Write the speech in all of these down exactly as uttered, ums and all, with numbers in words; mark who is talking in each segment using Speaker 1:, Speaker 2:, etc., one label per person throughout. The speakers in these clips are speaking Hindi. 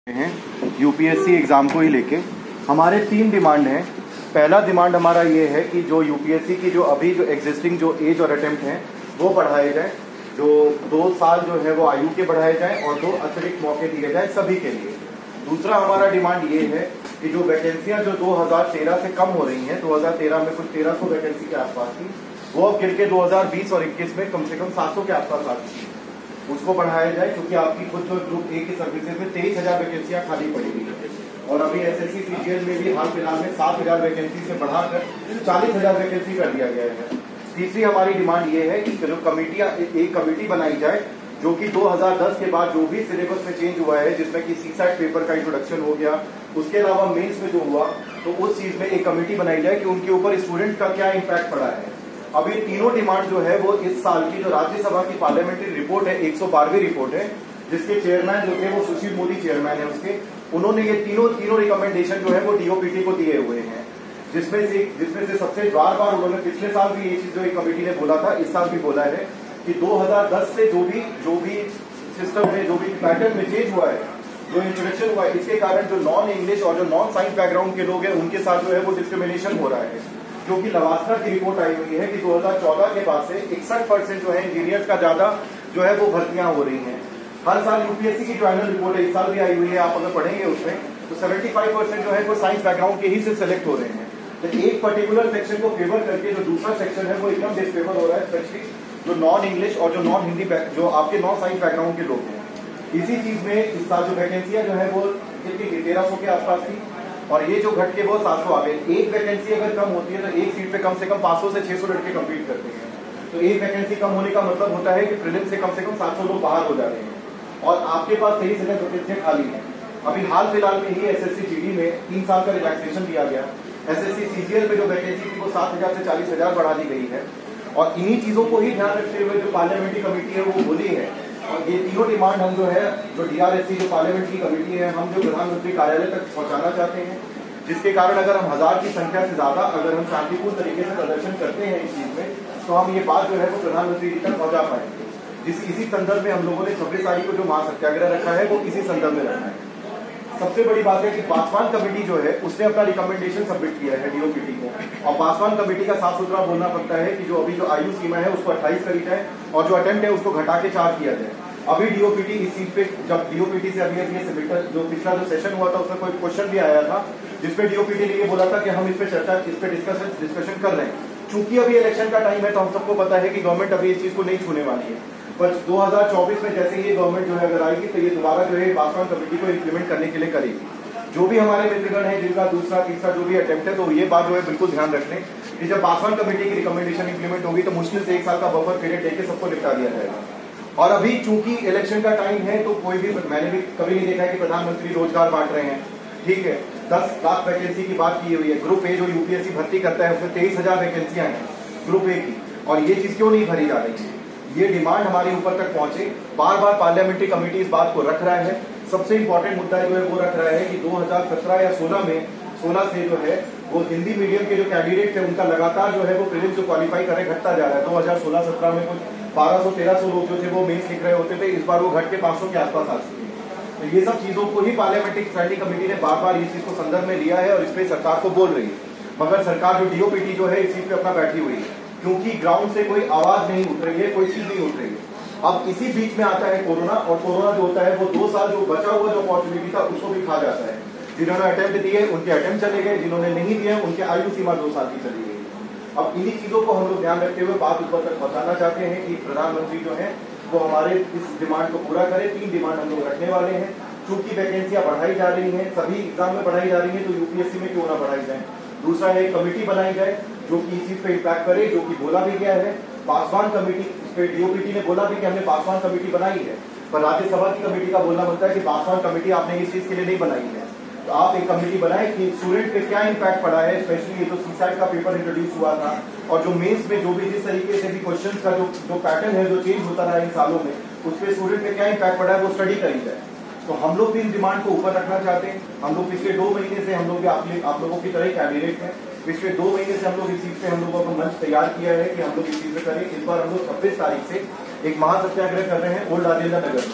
Speaker 1: हैं यूपीएससी एग्ज़ाम को ही लेके हमारे तीन डिमांड हैं। पहला डिमांड हमारा ये है कि जो यूपीएससी की जो अभी जो एग्जिस्टिंग जो एज और अटेम्प्ट हैं वो बढ़ाए जाए, जो दो साल जो है वो आयु के बढ़ाए जाए और दो अतिरिक्त मौके दिए जाए सभी के लिए। दूसरा हमारा डिमांड ये है कि जो वैकेंसियां जो दो हज़ार तेरह से कम हो रही हैं, दो हज़ार तेरह में कुछ तेरह सौ वैकेंसी के आसपास थी, वो अब गिर के दो हज़ार बीस और इक्कीस में कम से कम सात सौ के आसपास आती थी, उसको बढ़ाया जाए, क्योंकि आपकी खुद जो ग्रुप ए की सर्विसेज में तेईस हजार वैकेंसियां खाली पड़ी हुई है और अभी एसएससी सीजीएल में भी हाल फिलहाल में सात हजार वैकेंसी से बढ़ाकर चालीस हजार वैकेंसी कर दिया गया है। तीसरी हमारी डिमांड ये है कि जो कमेटियां एक कमेटी बनाई जाए जो कि दो हज़ार दस के बाद जो भी सिलेबस में चेंज हुआ है, जिसमें कि सीसैट पेपर का इंट्रोडक्शन हो गया, उसके अलावा मेंस में जो हुआ, तो उस चीज में एक कमेटी बनाई जाए कि उनके ऊपर स्टूडेंट का क्या इम्पैक्ट पड़ा है। अभी तीनों डिमांड जो है वो इस साल की जो राज्यसभा की पार्लियामेंट्री रिपोर्ट है, एक सौ बारहवीं रिपोर्ट है, जिसके चेयरमैन जो थे वो सुशील मोदी चेयरमैन है उसके, उन्होंने ये तीनों तीनों रिकमेंडेशन जो है वो डीओपीटी को दिए हुए हैं, जिसमें से जिसमें से सबसे बार बार उन्होंने पिछले साल भी ये चीज जो एक कमेटी ने बोला था, इस साल भी बोला है कि दो हज़ार दस से जो भी जो भी सिस्टम में जो भी पैटर्न में चेंज हुआ है, जो इंट्रोडक्शन हुआ है, इसके कारण जो नॉन इंग्लिश और जो नॉन साइंस बैकग्राउंड के लोग हैं उनके साथ जो है वो डिस्क्रिमिनेशन हो रहा है। क्योंकि लवास्का की रिपोर्ट आई हुई है कि दो हज़ार चौदह के बाद से इकसठ परसेंट जो है इंजीनियर्स का ज्यादा जो है वो भर्तियां हो रही हैं। हर साल यूपीएससी की जो एनुअल रिपोर्ट है इस साल भी आई हुई है, आप अगर पढ़ेंगे उसमें तो पचहत्तर परसेंट जो है वो साइंस बैकग्राउंड के ही से सेलेक्ट हो रहे हैं। तो एक पर्टिकुलर सेक्शन को फेवर करके जो दूसरा सेक्शन है वो एकदम डिसफेवर हो रहा है, स्पेशली जो नॉन इंग्लिश और जो नॉन हिंदी जो आपके नॉन साइंस बैकग्राउंड के लोग हैं। इसी चीज में इस साल जो वैकेंसियां जो है वो कितनी तेरह सौ के आसपास थी और ये जो घट के वो सात सौ आ गए। एक वैकेंसी अगर कम होती है तो एक सीट पे कम से कम पाँच सौ से छह सौ लड़के कम्पीट करते हैं, तो एक वैकेंसी कम होने का मतलब होता है कि प्रीलिम्स से कम से कम सात सौ लोग बाहर हो जा रहे हैं और आपके पास तेईस हजार वैकेंसियां खाली हैं। अभी हाल फिलहाल में ही एसएससी जीडी में तीन साल का रिलैक्सेशन दिया गया। एसएससी सीजीएल में जो वैकेंसी थी वो सात हजार से चालीस हजार बढ़ा दी गई है और इन्हीं चीजों को ही ध्यान रखते हुए जो पार्लियामेंट्री कमेटी है वो बोली है और ये तीनों डिमांड हम जो है जो डीआरएससी जो पार्लियामेंट्री कमेटी है हम जो प्रधानमंत्री कार्यालय तक पहुंचाना चाहते हैं, जिसके कारण अगर हम हजार की संख्या से ज्यादा अगर हम शांतिपूर्ण तरीके से प्रदर्शन करते हैं इस चीज में, तो हम ये बात जो है वो प्रधानमंत्री जी तक पहुंचा पाएंगे। जिस इसी संदर्भ में हम लोगों ने छब्बीस तारीख को जो महासत्याग्रह रखा है वो इसी संदर्भ में रखा है। सबसे बड़ी बात है कि पासवान कमेटी जो है उसने अपना रिकमेंडेशन सबमिट किया है डीओपीटी को और पासवान कमेटी का साफ सुथरा बोलना पड़ता है कि जो अभी जो आयु सीमा है उसको अट्ठाईस करी जाए और जो अटेम्प्ट है उसको घटा के चार किया जाए। अभी डीओपीटी इस सीट पे जब डीओपीटी से अभी ये सबमिटर जो पिछला जो सेशन हुआ था उसमें कोई क्वेश्चन भी आया था जिसपे डीओपीटी ने ये बोला था कि हम इस पे चर्चा इस पे डिस्कशन डिस्कशन कर रहे हैं। चूंकि अभी इलेक्शन का टाइम है तो हम सबको पता है कि गवर्नमेंट अभी इस चीज को नहीं छूने वाली है, पर दो हज़ार चौबीस में जैसे ये गवर्नमेंट जो है अगर आएगी तो ये दोबारा जो है पासवान कमेटी को इम्प्लीमेंट करने के लिए करेगी। जो भी हमारे मित्रगण है जिनका दूसरा तीसरा जो भी अटेम्प्ट है, तो ये बात जो है बिल्कुल ध्यान रख लें कि जब पासवान कमेटी की रिकमेंडेशन इंप्लीमेंट होगी तो मुश्किल से एक साल का बफर पीरियड देकर सबको निपटा दिया जाएगा। और अभी चूंकि इलेक्शन का टाइम है तो कोई भी, मैंने भी कभी नहीं देखा है कि प्रधानमंत्री रोजगार बांट रहे हैं। ठीक है, दस लाख वैकेंसी की बात की हुई है। ग्रुप ए जो यूपीएससी भर्ती करता है उसमें तेईस हजार वैकेंसियां हैं ग्रुप ए की, और ये चीज क्यों नहीं भरी जा रही है? ये डिमांड हमारे ऊपर तक पहुंचे। बार बार पार्लियामेंट्री कमेटी इस बात को रख रहा है। सबसे इंपॉर्टेंट मुद्दा जो है वो रख रहा है कि दो हज़ार सत्रह या सोलह में सोलह से जो है वो हिंदी मीडियम के जो कैंडिडेट थे उनका लगातार जो है वो प्रीलिम्स जो क्वालिफाई करे घटता जा रहा है। दो हज़ार सोलह सत्रह में कुछ बारह सौ तेरह सौ लोग जो थे वो मेंस लिख रहे होते थे, इस बार वो घट के पांच सौ के आसपास आ चुके हैं। तो ये सब चीजों को ही पार्लियामेंट्री स्टैंडिंग कमेटी ने बार बार इस चीज को संदर्भ में लिया है और इस पर सरकार को बोल रही है, मगर सरकार जो डीओपीटी जो है इस चीज पे अपना बैठी हुई है, क्योंकि ग्राउंड से कोई आवाज नहीं उठ रही है, कोई चीज नहीं उठ रही है। अब इसी बीच में आता है कोरोना, और कोरोना जो होता है वो दो साल जो बचा हुआ जो अपॉर्चुनिटी था उसको भी खा जाता है। जिन्होंने अटेम्प्ट दिए उनके अटेम्प्ट चले गए, जिन्होंने नहीं दिए उनके आयु सीमा दो साल की चली गई। अब इन्हीं चीजों को हम लोग ध्यान रखते हुए बात ऊपर तक पहुंचाना चाहते हैं कि प्रधानमंत्री जो है वो हमारे इस डिमांड को पूरा करे। तीन डिमांड हम लोग रखने वाले हैं। चूंकि वैकेंसियां बढ़ाई जा रही हैं, सभी एग्जाम में बढ़ाई जा रही है, तो यूपीएससी में क्यों ना बढ़ाई जाए। दूसरा है कमेटी बनाई जाए जो कि इस चीज पे इम्पैक्ट करे, जो कि बोला भी गया है। पासवान कमेटी, इस पे डीओपीटी ने बोला भी कि हमने पासवान कमेटी बनाई है, पर राज्यसभा की कमेटी का बोलना बनता है कि पासवान कमेटी आपने इस चीज के लिए नहीं बनाई है। तो आप एक कमेटी बनाए कि स्टूडेंट पे क्या इम्पैक्ट पड़ा है, स्पेशली ये तो सीसैट का पेपर इंट्रोड्यूस हुआ था और जो मेंस में जो भी जिस तरीके से भी क्वेश्चन का जो जो पैटर्न है जो चेंज होता रहा इन सालों में, उस पर स्टूडेंट पे क्या इम्पैक्ट पड़ा है वो स्टडी करी जाए। तो हम लोग भी इन डिमांड को ऊपर रखना चाहते हैं। हम लोग पिछले दो महीने से हम लोग भी आप, आप लोगों की तरह ही कैंडिडेट हैं। पिछले दो महीने से हम लोग इस चीज पे हम लोगों को मंच तैयार किया है कि हम लोग इस चीज पे करें। इस बार हम लोग छब्बीस तारीख से एक महासत्याग्रह कर रहे हैं ओल्ड राजेंद्र नगर में।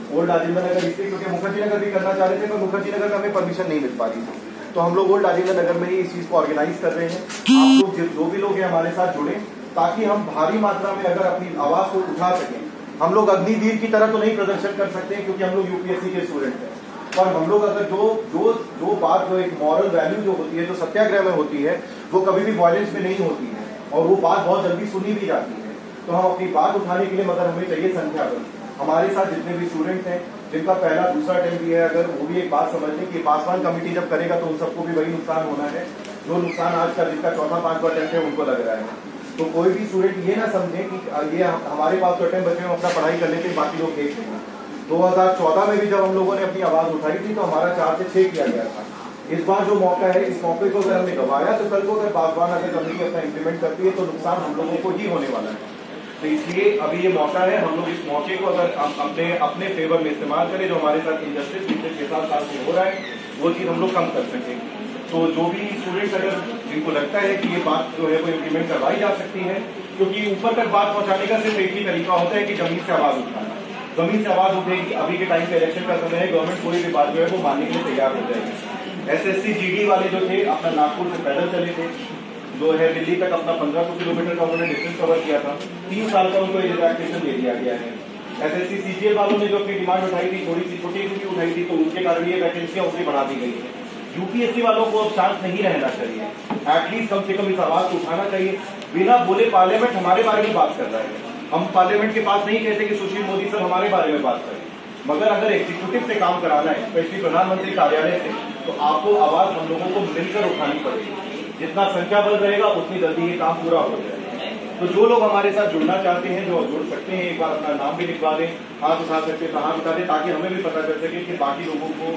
Speaker 1: ओल्ड राजेंद्र नगर इसलिए क्योंकि मुखर्जी नगर भी करना चाह रहे थे, पर मुखर्जी नगर में हमें परमिशन नहीं मिल पा रही थी, तो हम लोग ओल्ड राजेंद्र नगर में ही इस चीज को ऑर्गेनाइज कर रहे हैं। आप लोग जो भी लोग हैं हमारे साथ जुड़े, ताकि हम भारी मात्रा में अगर अपनी आवाज को उठा सकें। हम लोग अग्निवीर की तरह तो नहीं प्रदर्शन कर सकते हैं क्योंकि हम लोग यूपीएससी के स्टूडेंट हैं, पर हम लोग अगर जो जो जो बात जो एक मॉरल वैल्यू जो होती है, जो सत्याग्रह में होती है, वो कभी भी वायलेंस में नहीं होती है और वो बात बहुत जल्दी सुनी भी जाती है। तो हम अपनी बात उठाने के लिए मगर हमें चाहिए संख्या बल। हमारे साथ जितने भी स्टूडेंट हैं जिनका पहला दूसरा अटेम्प्ट भी है, अगर वो भी एक बात समझ लें कि पासवान कमेटी जब करेगा तो उन सबको भी वही नुकसान होना है जो नुकसान आज का जिसका चौथा पांचवा अटेम्प्ट है उनको लग रहा है। तो कोई भी स्टूडेंट ये ना समझे कि ये हमारे पास तो अटेम्प्ट बचे, हम अपना पढ़ाई कर लेते हैं, बाकी लोग देख लेंगे। दो हजार चौदह में भी जब हम लोगों ने अपनी आवाज उठाई थी तो हमारा चार से छह किया गया था। इस बार जो मौका है, इस मौके को अगर हमने गंवाया तो कल को अगर पासवान अगर कमेटी अपना इम्प्लीमेंट करती है तो नुकसान हम लोगों को ही होने वाला है। तो इसलिए अभी ये मौका है, हम लोग इस मौके को अगर अपने अपने फेवर में इस्तेमाल करें, जो हमारे साथ इंजस्टिस पिछले छह सात साल से हो रहा है वो चीज हम लोग कम कर सकें। तो जो भी स्टूडेंट्स अगर जिनको लगता है कि ये बात जो है वो इम्प्लीमेंट करवाई जा सकती है, क्योंकि ऊपर तक बात पहुंचाने का सिर्फ एक ही तरीका होता है कि जमीन से आवाज उठाना। जमीन से आवाज उठेगी, अभी के टाइम पे इलेक्शन का समय है, गवर्नमेंट कोई भी बात जो है वो मानने के लिए तैयार हो जाएगी। एसएससी जीडी वाले जो थे अपना नागपुर से पैदल चले थे, जो है दिल्ली तक अपना पंद्रह सौ किलोमीटर का उन्होंने डिस्टेंस कवर किया था, तीन साल का उनको रिलैक्सेशन दे दिया गया है। एसएससी सीजीएल वालों ने जो अपनी डिमांड उठाई थी, थोड़ी सी छोटी सी उठाई थी, तो उनके कारण ये वैकेंसियां उससे बढ़ा दी गई है। यूपीएससी वालों को अब शांत नहीं रहना चाहिए, एटलीस्ट कम से कम इस आवाज को उठाना चाहिए। बिना बोले पार्लियामेंट हमारे बारे में बात कर रहा है, हम पार्लियामेंट के पास नहीं कहते कि सुशील मोदी सर हमारे बारे में बात करें, मगर अगर एग्जीक्यूटिव से काम कराना है, स्पेशली प्रधानमंत्री कार्यालय से, तो आपको आवाज हम लोगों को मिलकर उठानी पड़ेगी। जितना संख्या बल रहेगा उतनी जल्दी ये काम पूरा हो जाएगा। तो जो लोग हमारे साथ जुड़ना चाहते हैं, जो जुड़ सकते हैं, एक बार अपना नाम भी लिखवा दें, हाथ उठा सकते हैं, हाथ उठा दें, ताकि हमें भी पता चल सके कि बाकी लोगों को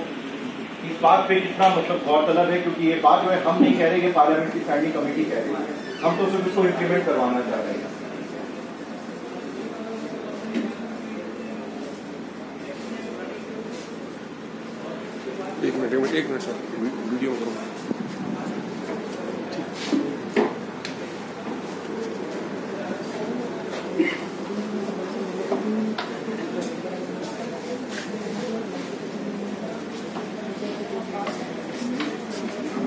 Speaker 1: इस बात पे कितना मतलब गौरतलब है, क्योंकि ये बात जो है हम नहीं कह रहे, ये पार्लियामेंट की स्टैंडिंग कमेटी कह रही है, हम तो सिर्फ इसको इम्प्लीमेंट करवाना चाह रहे हैं।
Speaker 2: एक मिनट एक मिनट एक मिनट सर वीडियो करो।